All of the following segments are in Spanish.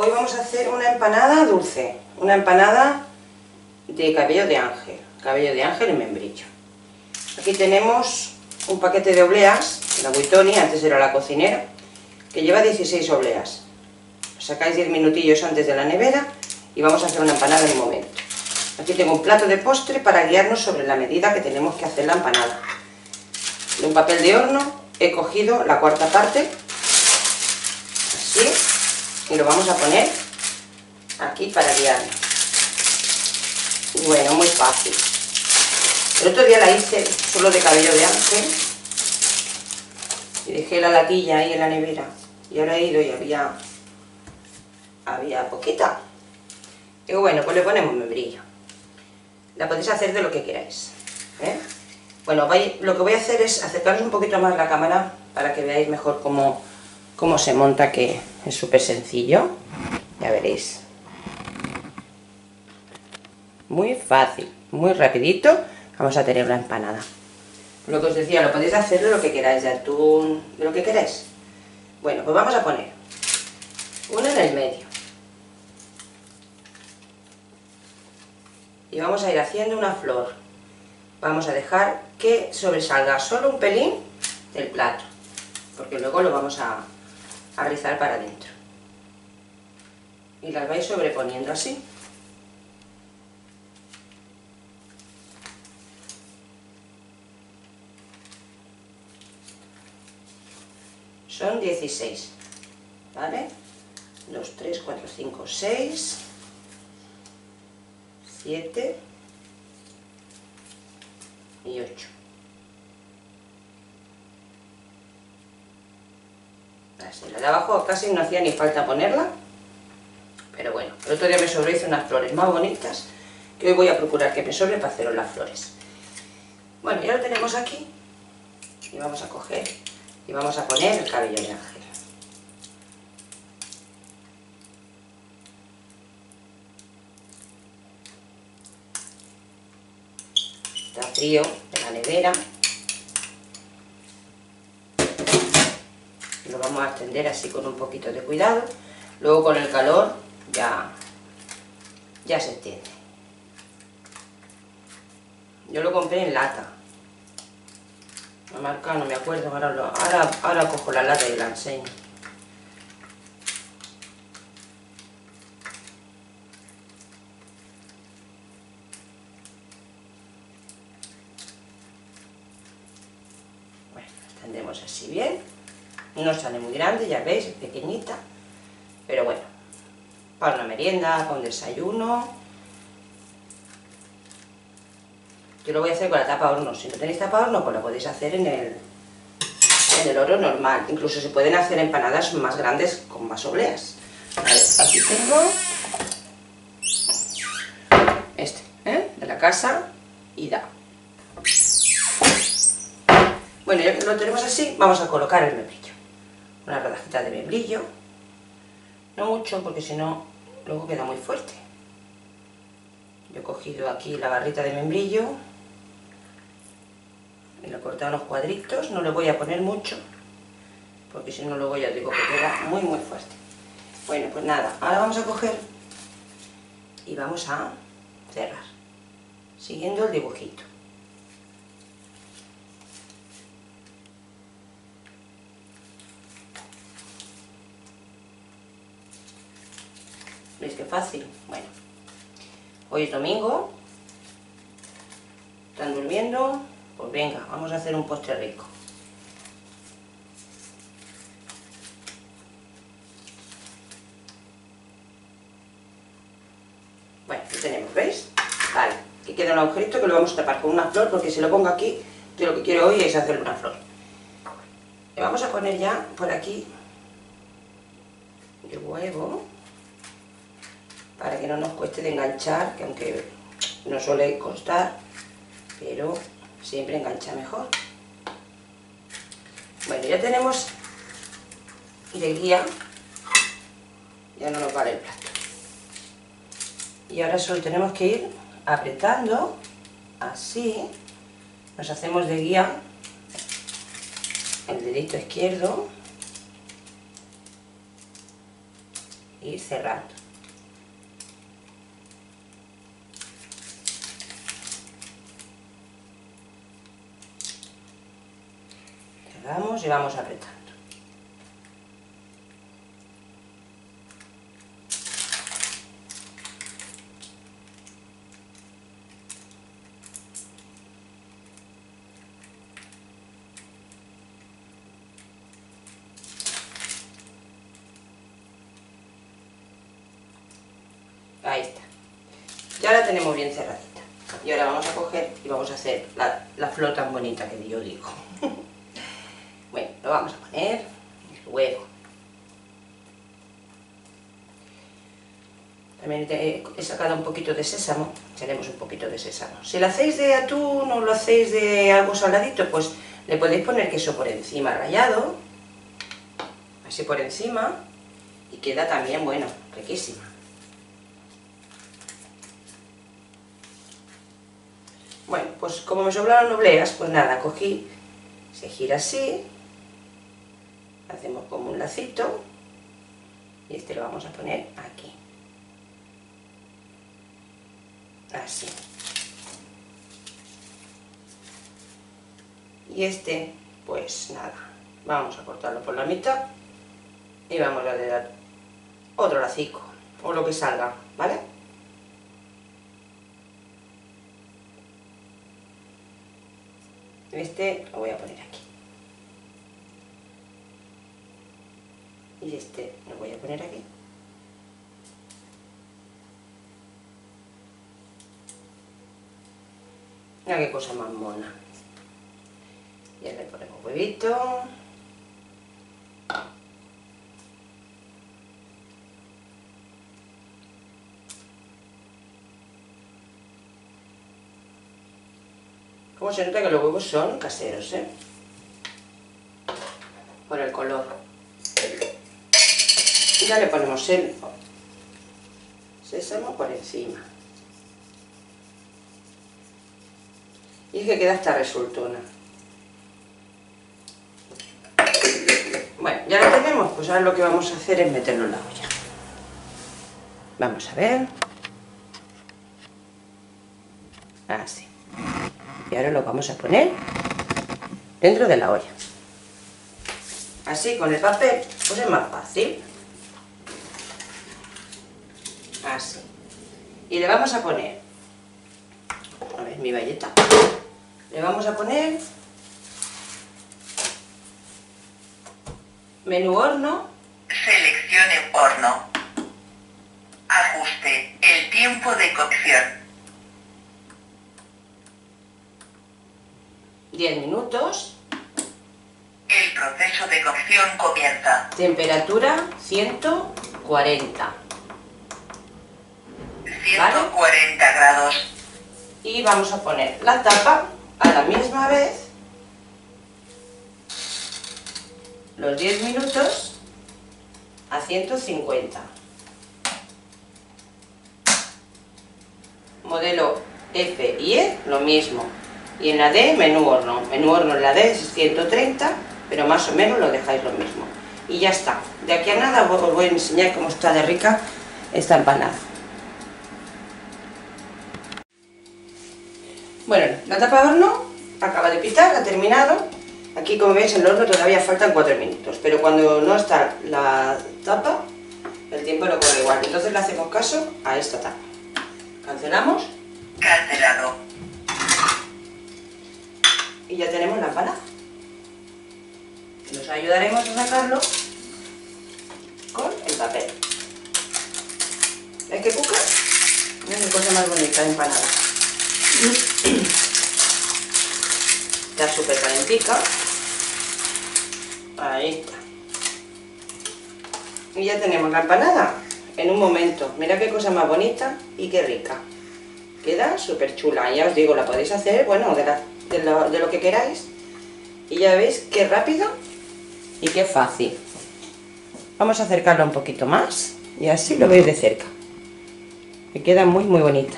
Hoy vamos a hacer una empanada dulce, una empanada de cabello de ángel en membrillo. Aquí tenemos un paquete de obleas, la Buitoni, antes era la cocinera, que lleva 16 obleas. Sacáis 10 minutillos antes de la nevera y vamos a hacer una empanada en un momento. Aquí tengo un plato de postre para guiarnos sobre la medida que tenemos que hacer la empanada. De un papel de horno he cogido la cuarta parte, así, y lo vamos a poner aquí para guiarnos. Y bueno, muy fácil. El otro día la hice solo de cabello de ángel y dejé la latilla ahí en la nevera y ahora he ido y había poquita. Digo, bueno, pues le ponemos membrillo. La podéis hacer de lo que queráis, ¿eh? Bueno, lo que voy a hacer es acercaros un poquito más la cámara para que veáis mejor cómo se monta, que es súper sencillo. Ya veréis. Muy fácil, muy rapidito. Vamos a tener una empanada. Lo que os decía, lo podéis hacer de lo que queráis, de atún, de lo que queráis. Bueno, pues vamos a poner una en el medio. Y vamos a ir haciendo una flor. Vamos a dejar que sobresalga solo un pelín del plato, porque luego lo vamos a rizar para adentro. Y las vais sobreponiendo así. Son 16, ¿vale? 2, 3, 4, 5, 6, 7 y 8. Así, la de abajo casi no hacía ni falta ponerla, pero bueno, el otro día me sobró, hice unas flores más bonitas, que hoy voy a procurar que me sobre para haceros las flores. Bueno, ya lo tenemos aquí, y vamos a coger y vamos a poner el cabello de ángel. Está frío en la nevera. Lo vamos a extender así con un poquito de cuidado. Luego con el calor ya se extiende. Yo lo compré en lata. La marca no me acuerdo, ahora cojo la lata y la enseño. Bueno, extendemos así bien. No sale muy grande, ya veis, es pequeñita. Pero bueno, para una merienda, para un desayuno. Yo lo voy a hacer con la tapa horno. Si no tenéis tapa horno, pues lo podéis hacer en el horno normal. Incluso se pueden hacer empanadas más grandes con más obleas. A ver, aquí tengo este, de la casa Ida. Bueno, ya que lo tenemos así, vamos a colocar el membrillo. Una rodajita de membrillo. No mucho, porque si no, luego queda muy fuerte. Yo he cogido aquí la barrita de membrillo y lo he cortado en los cuadritos. No le voy a poner mucho, porque si no luego ya digo que queda muy fuerte. Bueno, pues nada, ahora vamos a coger y vamos a cerrar, siguiendo el dibujito. ¿Veis qué fácil? Bueno, hoy es domingo, están durmiendo, pues venga, vamos a hacer un postre rico. Bueno, aquí tenemos, ¿veis? Vale, aquí queda un agujerito que lo vamos a tapar con una flor, porque si lo pongo aquí, yo lo que quiero hoy es hacerle una flor. Le vamos a poner ya por aquí el huevo, para que no nos cueste de enganchar, que aunque no suele costar, pero siempre engancha mejor. Bueno, ya tenemos de guía, ya no nos vale el plato. Y ahora solo tenemos que ir apretando, así, nos hacemos de guía el dedito izquierdo ir cerrando. Cerramos y vamos apretando. Ahí está. Ya la tenemos bien cerradita. Y ahora vamos a coger y vamos a hacer la flor tan bonita que yo digo. Bueno, lo vamos a poner luego. También he sacado un poquito de sésamo. Echaremos un poquito de sésamo. Si lo hacéis de atún o lo hacéis de algo saladito, pues le podéis poner queso por encima rallado. Así por encima. Y queda también, bueno, riquísima. Bueno, pues como me sobraron obleas, pues nada, cogí, se gira así, hacemos como un lacito y este lo vamos a poner aquí, así. Y este, pues nada, vamos a cortarlo por la mitad y vamos a dar otro lacico, o lo que salga, ¿vale? Este lo voy a poner aquí. Y este lo voy a poner aquí. Mira qué cosa más mona. Y ahora le ponemos huevito. Como se nota que los huevos son caseros, ¿eh? Por el color. Y ya le ponemos el sésamo por encima. Y es que queda hasta resultona. Bueno, ya lo tenemos, pues ahora lo que vamos a hacer es meterlo en la olla. Vamos a ver. Así. Y ahora lo vamos a poner dentro de la olla. Así con el papel, pues es más fácil. Así. Y le vamos a poner, a ver mi bayeta, le vamos a poner menú horno. Seleccione horno. Ajuste el tiempo de cocción. 10 minutos. El proceso de cocción comienza. Temperatura 140. 140 grados. Y vamos a poner la tapa a la misma vez. Los 10 minutos a 150. Modelo F y E, lo mismo. Y en la D, menú horno. Menú horno en la D es 130, pero más o menos lo dejáis lo mismo. Y ya está. De aquí a nada os voy a enseñar cómo está de rica esta empanada. Bueno, la tapa de horno acaba de pitar, ha terminado. Aquí, como veis, en el horno todavía faltan 4 minutos, pero cuando no está la tapa, el tiempo no corre igual. Entonces le hacemos caso a esta tapa. Cancelamos. Cancelado. Y ya tenemos la empanada. Nos ayudaremos a sacarlo con el papel. ¿Ves que cuca? Mira qué cosa más bonita de empanada. Está súper calentica. Ahí está. Y ya tenemos la empanada en un momento. Mira qué cosa más bonita y qué rica. Queda súper chula. Ya os digo, la podéis hacer, bueno, de lo que queráis. Y ya veis qué rápido y qué fácil. Vamos a acercarla un poquito más y así lo veis de cerca. Me queda muy muy bonita.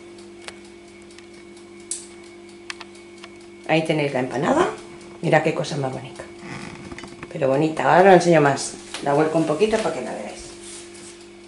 Ahí tenéis la empanada. Mira qué cosa más bonita. Pero bonita. Ahora lo enseño más. La vuelco un poquito para que la veáis.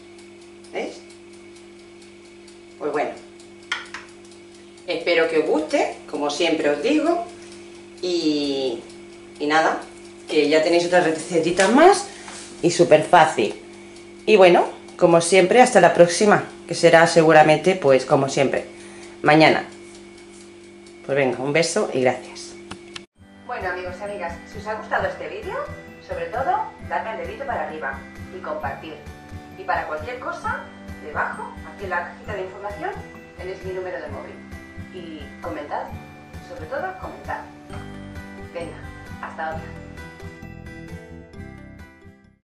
Pues bueno, espero que os guste, como siempre os digo, y nada, que ya tenéis otras recetitas más y súper fácil. Y bueno, como siempre, hasta la próxima, que será seguramente, pues como siempre, mañana. Pues venga, un beso y gracias. Bueno, amigos y amigas, si os ha gustado este vídeo, sobre todo, dadme el dedito para arriba y compartir. Y para cualquier cosa, debajo, aquí en la cajita de información, tenéis mi número de móvil. Y comentad, sobre todo, comentad. Venga, hasta otra.